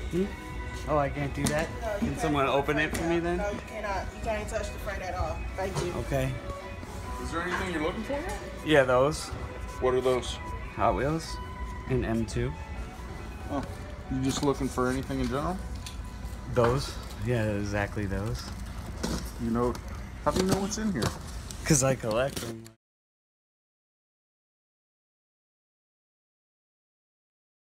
Hmm? Oh, I can't do that? No, Can someone open it for me then? No, you cannot. You can't touch the freight at all. Thank you. Okay. Is there anything you're looking for? Yeah, those. What are those? Hot Wheels. And M2. Oh, you just looking for anything in general? Those. Yeah, exactly those. You know, how do you know what's in here? Because I collect them.